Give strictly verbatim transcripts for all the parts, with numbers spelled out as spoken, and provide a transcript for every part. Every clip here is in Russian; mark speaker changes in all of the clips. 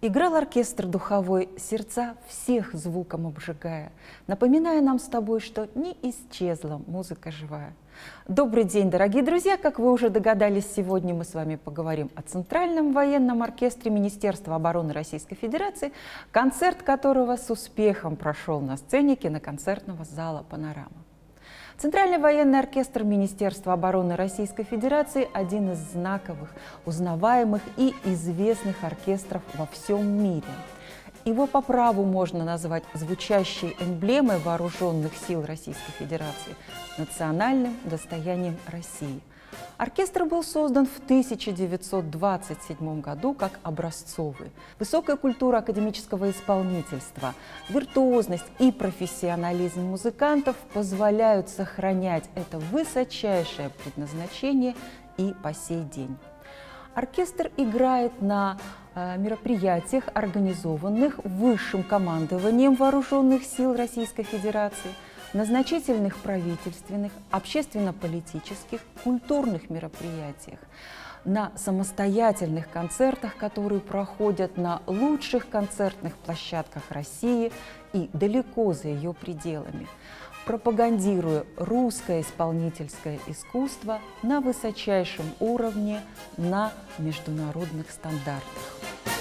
Speaker 1: Играл оркестр духовой, сердца всех звуком обжигая, напоминая нам с тобой, что не исчезла музыка живая. Добрый день, дорогие друзья! Как вы уже догадались, сегодня мы с вами поговорим о Центральном военном оркестре Министерства обороны Российской Федерации, концерт которого с успехом прошел на сцене киноконцертного зала «Панорама». Центральный военный оркестр Министерства обороны Российской Федерации – один из знаковых, узнаваемых и известных оркестров во всем мире. Его по праву можно назвать звучащей эмблемой вооруженных сил Российской Федерации, национальным достоянием России. Оркестр был создан в тысяча девятьсот двадцать седьмом году как образцовый. Высокая культура академического исполнительства, виртуозность и профессионализм музыкантов позволяют сохранять это высочайшее предназначение и по сей день. Оркестр играет на э, мероприятиях, организованных высшим командованием Вооруженных сил Российской Федерации, на значительных правительственных, общественно-политических, культурных мероприятиях, на самостоятельных концертах, которые проходят на лучших концертных площадках России и далеко за ее пределами, пропагандируя русское исполнительское искусство на высочайшем уровне, на международных стандартах.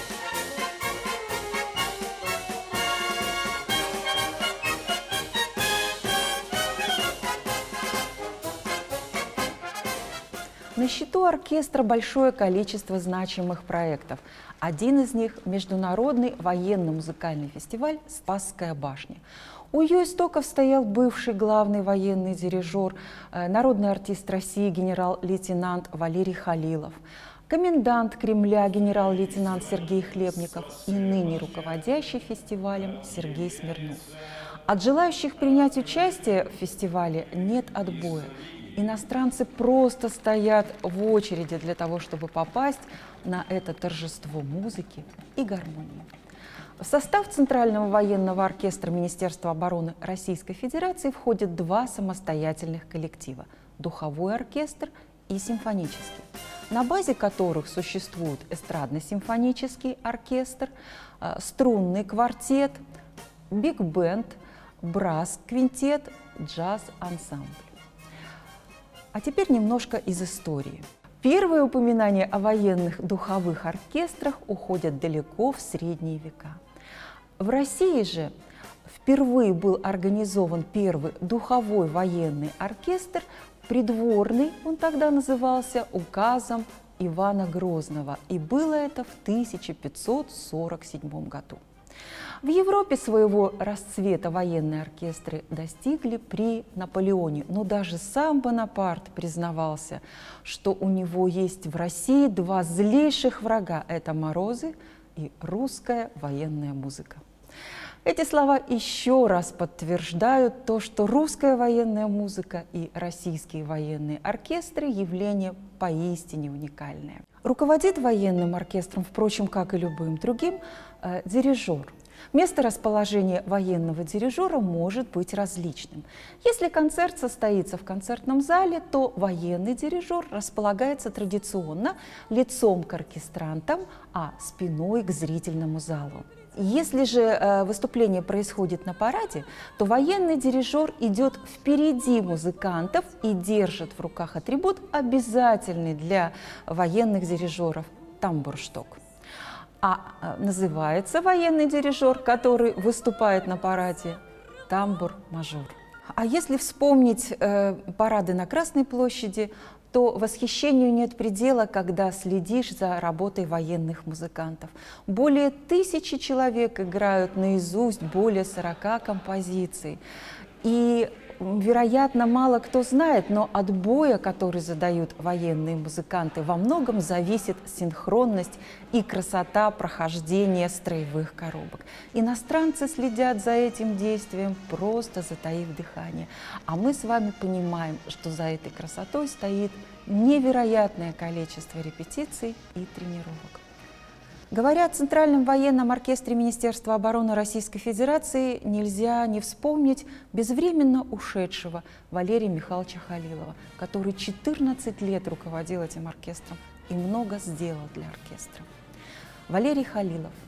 Speaker 1: На счету оркестра большое количество значимых проектов. Один из них – международный военно-музыкальный фестиваль «Спасская башня». У ее истоков стоял бывший главный военный дирижер, народный артист России генерал-лейтенант Валерий Халилов, комендант Кремля генерал-лейтенант Сергей Хлебников и ныне руководящий фестивалем Сергей Смирнов. От желающих принять участие в фестивале нет отбоя. Иностранцы просто стоят в очереди для того, чтобы попасть на это торжество музыки и гармонии. В состав Центрального военного оркестра Министерства обороны Российской Федерации входят два самостоятельных коллектива – духовой оркестр и симфонический, на базе которых существуют эстрадно-симфонический оркестр, струнный квартет, биг-бенд, брасс-квинтет, джаз-ансамбль. А теперь немножко из истории. Первые упоминания о военных духовых оркестрах уходят далеко в средние века. В России же впервые был организован первый духовой военный оркестр, придворный, он тогда назывался, указом Ивана Грозного, и было это в тысяча пятьсот сорок седьмом году. В Европе своего расцвета военные оркестры достигли при Наполеоне, но даже сам Бонапарт признавался, что у него есть в России два злейших врага – это морозы и русская военная музыка. Эти слова еще раз подтверждают то, что русская военная музыка и российские военные оркестры – явление поистине уникальное. Руководит военным оркестром, впрочем, как и любым другим, э, дирижер. Место расположения военного дирижера может быть различным. Если концерт состоится в концертном зале, то военный дирижер располагается традиционно лицом к оркестрантам, а спиной к зрительному залу. Если же э, выступление происходит на параде, то военный дирижер идет впереди музыкантов и держит в руках атрибут, обязательный для военных дирижеров – тамбуршток. А э, называется военный дирижер, который выступает на параде, тамбур-мажор. А если вспомнить э, парады на Красной площади, то восхищению нет предела, когда следишь за работой военных музыкантов. Более тысячи человек играют наизусть более сорока композиций. И, вероятно, мало кто знает, но от боя, который задают военные музыканты, во многом зависит синхронность и красота прохождения строевых коробок. Иностранцы следят за этим действием, просто затаив дыхание. А мы с вами понимаем, что за этой красотой стоит невероятное количество репетиций и тренировок. Говоря о Центральном военном оркестре Министерства обороны Российской Федерации, нельзя не вспомнить безвременно ушедшего Валерия Михайловича Халилова, который четырнадцать лет руководил этим оркестром и много сделал для оркестра. Валерий Халилов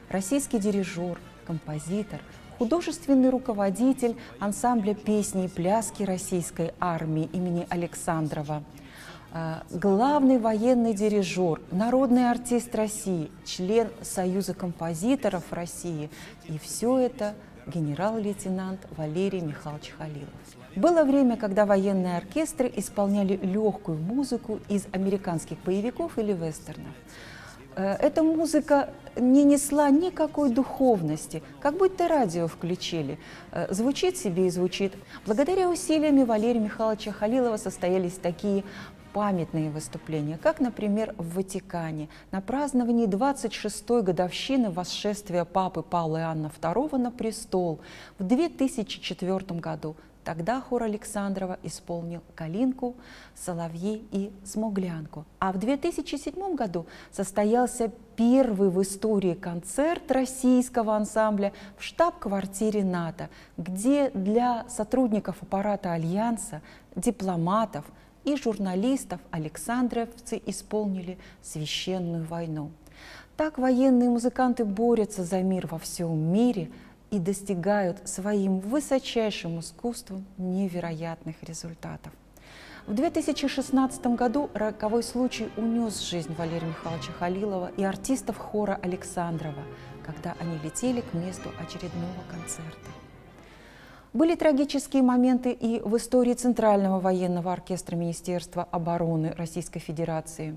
Speaker 1: российский дирижер, композитор, художественный руководитель ансамбля песни и пляски российской армии имени Александрова, главный военный дирижер, народный артист России, член Союза композиторов России. И все это генерал-лейтенант Валерий Михайлович Халилов. Было время, когда военные оркестры исполняли легкую музыку из американских боевиков или вестернов. Эта музыка не несла никакой духовности, как будто радио включили. Звучит себе и звучит. Благодаря усилиям Валерия Михайловича Халилова состоялись такие памятные выступления, как, например, в Ватикане на праздновании двадцать шестой годовщины восшествия папы Павла Иоанна второго на престол в две тысячи четвёртом году. Тогда хор Александрова исполнил «Калинку», «Соловьи» и «Смуглянку». А в две тысячи седьмом году состоялся первый в истории концерт российского ансамбля в штаб-квартире НАТО, где для сотрудников аппарата Альянса, дипломатов и журналистов александровцы исполнили «Священную войну». Так военные музыканты борются за мир во всем мире и достигают своим высочайшим искусством невероятных результатов. В две тысячи шестнадцатом году роковой случай унес жизнь Валерия Михайловича Халилова и артистов хора Александрова, когда они летели к месту очередного концерта. Были трагические моменты и в истории Центрального военного оркестра Министерства обороны Российской Федерации.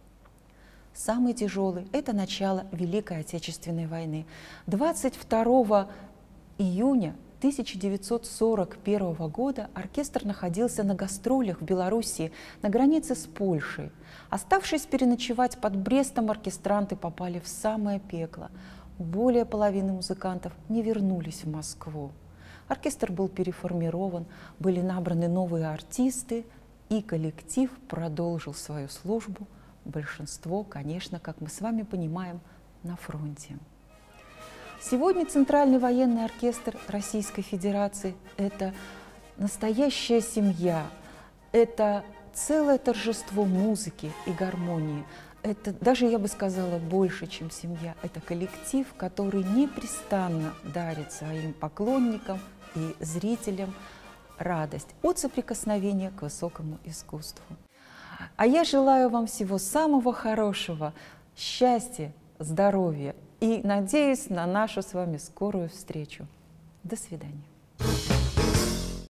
Speaker 1: Самый тяжелый – это начало Великой Отечественной войны. двадцать второго июня тысяча девятьсот сорок первого года оркестр находился на гастролях в Белоруссии на границе с Польшей. Оставшись переночевать под Брестом, оркестранты попали в самое пекло. Более половины музыкантов не вернулись в Москву. Оркестр был переформирован, были набраны новые артисты, и коллектив продолжил свою службу. Большинство, конечно, как мы с вами понимаем, на фронте. Сегодня Центральный военный оркестр Российской Федерации – это настоящая семья, это целое торжество музыки и гармонии. Это даже, я бы сказала, больше, чем семья. Это коллектив, который непрестанно дарит своим поклонникам и зрителям радость от соприкосновения к высокому искусству. А я желаю вам всего самого хорошего, счастья, здоровья и надеюсь на нашу с вами скорую встречу. До свидания.